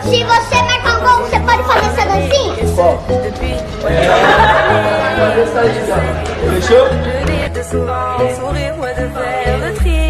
Se você marcar um gol, você pode fazer essa dancinha? Qual? Fechou?